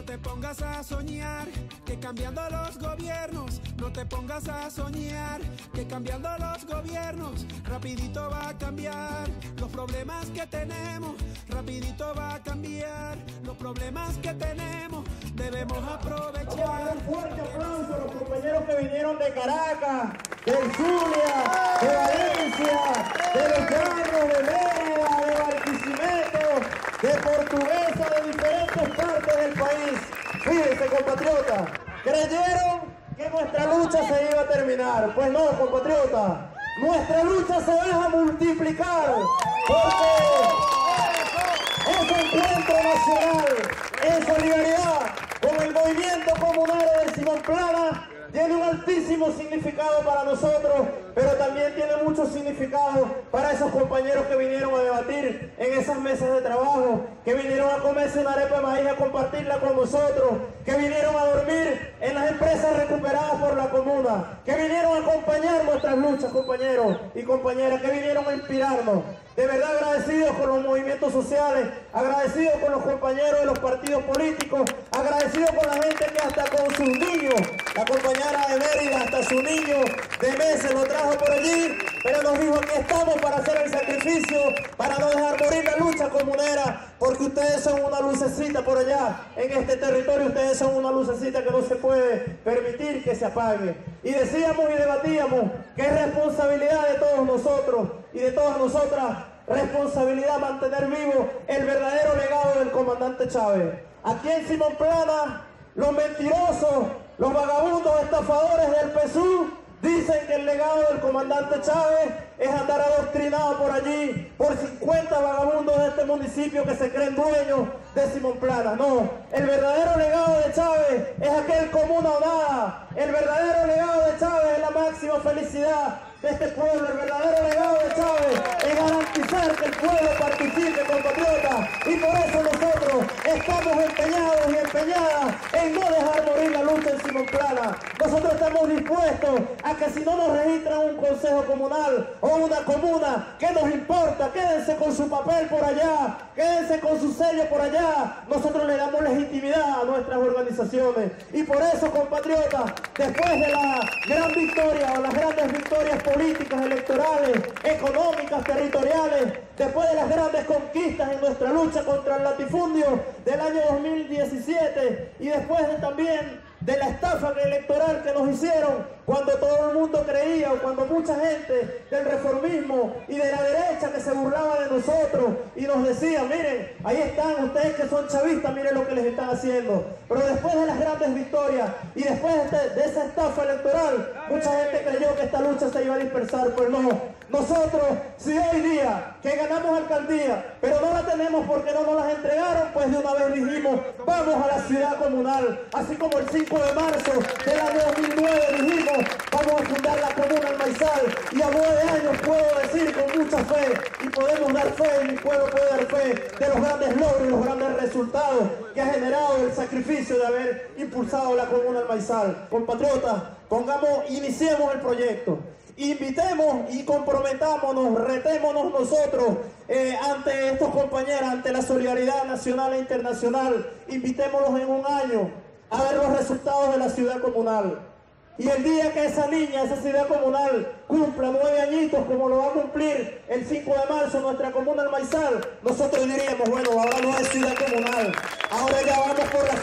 te pongas a soñar que cambiando los gobiernos, no te pongas a soñar que cambiando los gobiernos, rapidito va a cambiar los problemas que tenemos, rapidito va a cambiar los problemas que tenemos, debemos aprovechar. Un fuerte aplauso a los compañeros que vinieron de Caracas, de Zulia, de Valencia, de Los Llanos, de Mérida, de Barquisimeto, de Portuguesa, de diferentes partes del país. Fíjense, compatriotas, creyeron que nuestra lucha se iba a terminar. Pues no, compatriotas, nuestra lucha se va a multiplicar, porque ese encuentro nacional en solidaridad con el movimiento comunal de Simón Plana tiene un altísimo significado para nosotros, pero también tiene mucho significado para esos compañeros que vinieron a debatir en esas mesas de trabajo, que vinieron a comerse una arepa de maíz a compartirla con nosotros, que vinieron a dormir en las empresas recuperadas por la comuna, que vinieron a acompañar nuestras luchas, compañeros y compañeras, que vinieron a inspirarnos. De verdad agradecidos con los movimientos sociales, agradecidos con los compañeros de los partidos políticos, agradecidos con la gente que hasta con sus niños, la compañera de Mérida hasta su niño de meses lo trajo por allí, pero nos dijo que estamos para hacer el sacrificio, para no dejar morir la lucha comunera, porque ustedes son una lucecita por allá, en este territorio ustedes son una lucecita que no se puede permitir que se apague. Y decíamos y debatíamos que es responsabilidad de todos nosotros y de todas nosotras, responsabilidad mantener vivo el verdadero legado del comandante Chávez. Aquí en Simón Plana, los mentirosos, los vagabundos estafadores del PSUV dicen que el legado del comandante Chávez es andar adoctrinado por allí por 50 vagabundos de este municipio que se creen dueños de Simón Plana. No, el verdadero legado de Chávez es aquel comuna o nada. El verdadero legado de Chávez es la máxima felicidad de este pueblo. El verdadero legado de Chávez es garantizar que el pueblo participe, compatriotas, y por eso nosotros estamos empeñados y empeñadas en no dejar morir la lucha en Simón Plana. Nosotros estamos dispuestos a que si no nos registran un consejo comunal o una comuna, ¿qué nos importa? Quédense con su papel por allá, quédense con su sello por allá. Nosotros le damos legitimidad a nuestras organizaciones. Y por eso, compatriotas, después de la gran victoria o las grandes victorias políticas, electorales, económicas, territoriales, después de las grandes conquistas en nuestra lucha contra el latifundio del año 2017 y después también de la estafa electoral que nos hicieron cuando todo el mundo creía, o cuando mucha gente del reformismo y de la derecha que se burlaba de nosotros y nos decía, miren, ahí están ustedes que son chavistas, miren lo que les están haciendo. Pero después de las grandes victorias y después de esa estafa electoral, mucha gente creyó que esta lucha se iba a dispersar. Pues no, nosotros, si hoy día que ganamos alcaldía, pero no la tenemos porque no nos las entregaron, pues de una vez dijimos, vamos a la ciudad comunal, así como el 5 de marzo del año 2009 dijimos, vamos a fundar la comuna El Maizal, y a 9 años puedo decir con mucha fe, y podemos dar fe, y mi pueblo puede dar fe, de los grandes logros y los grandes resultados que ha generado el sacrificio de haber impulsado la comuna El Maizal. Compatriotas, iniciemos el proyecto. Invitemos y comprometámonos, retémonos nosotros ante estos compañeros, ante la solidaridad nacional e internacional. Invitémonos en un año a ver los resultados de la ciudad comunal. Y el día que esa niña, esa ciudad comunal, cumpla 9 añitos, como lo va a cumplir el 5 de marzo nuestra comuna El Maizal, nosotros diríamos, bueno, ahora no es ciudad comunal, ahora ya vamos por la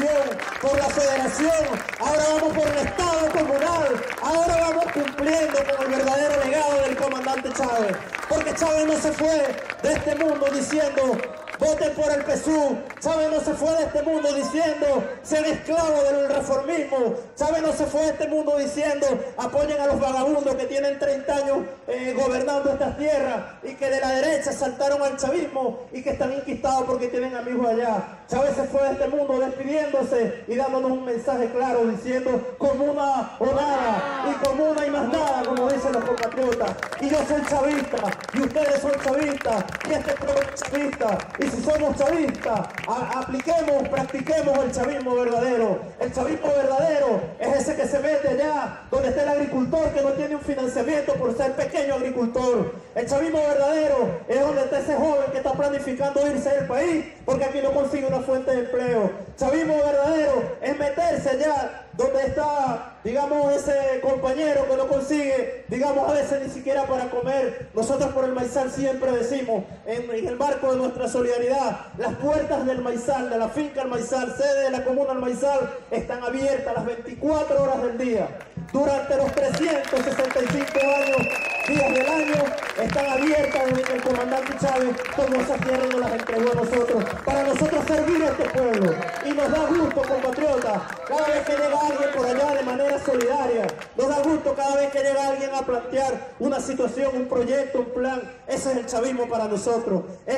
federación, ahora vamos por el estado comunal, ahora vamos cumpliendo con el verdadero legado del comandante Chávez. Porque Chávez no se fue de este mundo diciendo, voten por el PSUV. Chávez no se fue de este mundo diciendo, ser esclavo del reformismo. Chávez no se fue de este mundo diciendo, apoyen a los vagabundos que tienen 30 años gobernando estas tierras y que de la derecha saltaron al chavismo y que están inquistados porque tienen amigos allá. Chávez se fue de este mundo despidiéndose y dándonos un mensaje claro diciendo, comuna o nada, y comuna y más nada, como dicen los compatriotas. Y yo soy chavista, y ustedes son chavistas, y este pueblo es chavista, y si somos chavistas, practiquemos el chavismo verdadero. El chavismo verdadero es ese que se mete allá donde está el agricultor que no tiene un financiamiento por ser pequeño agricultor. El chavismo verdadero es donde está ese joven que está planificando irse del país porque aquí no consigue una fuente de empleo. Chavismo verdadero es meterse allá donde está, digamos, ese compañero que no consigue, digamos, a veces ni siquiera para comer. Nosotros por el Maizal siempre decimos, en el marco de nuestra solidaridad, las puertas del Maizal, de la finca El Maizal, sede de la comuna El Maizal, están abiertas las 24 horas del día. Durante los 365 días del año, están abiertas desde que el comandante Chávez tomó esa tierra y nos las entregó a nosotros, para nosotros servir a este pueblo. Y nos da gusto, compatriotas, cada vez que llega alguien por allá de manera solidaria, nos da gusto cada vez que llega alguien a plantear una situación, un proyecto, un plan. Ese es el chavismo para nosotros. Es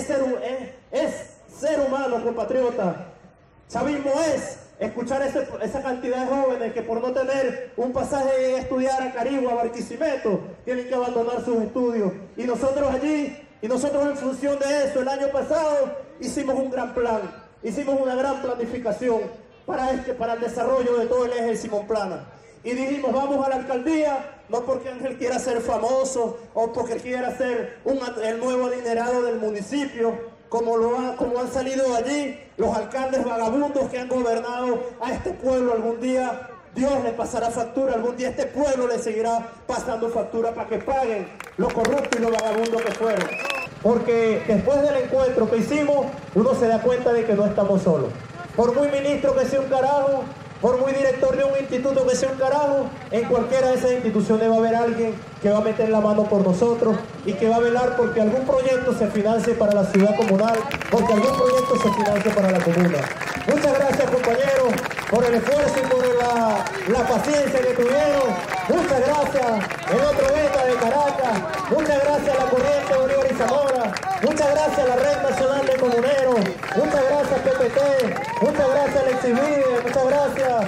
ser humano, compatriotas. Chavismo es escuchar esa cantidad de jóvenes que por no tener un pasaje a estudiar a Carigua, a Barquisimeto, tienen que abandonar sus estudios. Y nosotros allí, y nosotros en función de eso, el año pasado hicimos un gran plan, hicimos una gran planificación para el desarrollo de todo el eje de Simón Plana. Y dijimos, vamos a la alcaldía, no porque Ángel quiera ser famoso o porque quiera ser el nuevo adinerado del municipio, como han salido allí los alcaldes vagabundos que han gobernado a este pueblo. Algún día Dios le pasará factura, algún día este pueblo le seguirá pasando factura para que paguen lo corrupto y lo vagabundo que fueron. Porque después del encuentro que hicimos, uno se da cuenta de que no estamos solos. Por muy ministro que sea un carajo, por muy director de un instituto que sea un carajo, en cualquiera de esas instituciones va a haber alguien que va a meter la mano por nosotros y que va a velar porque algún proyecto se financie para la ciudad comunal, porque algún proyecto se financie para la comuna. Muchas gracias, compañeros, por el esfuerzo y por la paciencia que tuvieron. Muchas gracias, el otro Beta de Caracas. Muchas gracias a la Corriente de Bolívar y Zamora. Muchas gracias a la Red Nacional de Comuneros. Muchas gracias, PPT. Muchas gracias, Lexivide. Muchas gracias,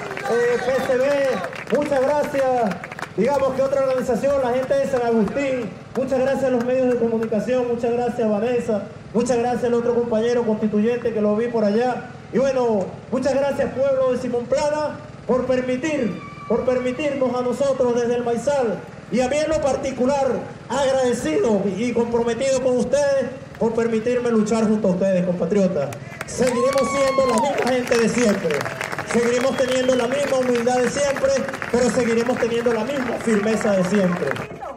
PCB. Muchas gracias, digamos que otra organización, la gente de San Agustín. Muchas gracias a los medios de comunicación. Muchas gracias, Vanessa. Muchas gracias al otro compañero constituyente que lo vi por allá. Y bueno, muchas gracias, pueblo de Simón Plana, por permitirnos a nosotros desde el Maizal, y a mí en lo particular, agradecido y comprometido con ustedes por permitirme luchar junto a ustedes, compatriotas. Seguiremos siendo la misma gente de siempre, seguiremos teniendo la misma humildad de siempre, pero seguiremos teniendo la misma firmeza de siempre.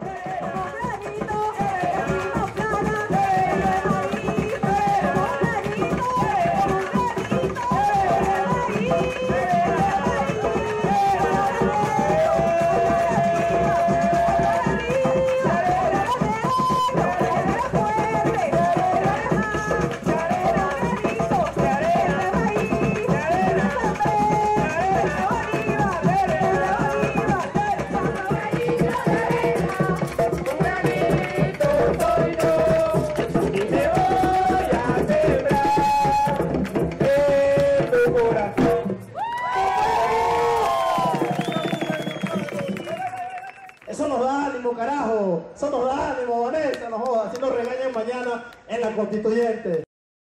Eso nos da ánimo, carajo. Eso nos da ánimo, Vanessa, no jodas. Si nos regañan mañana en la constituyente.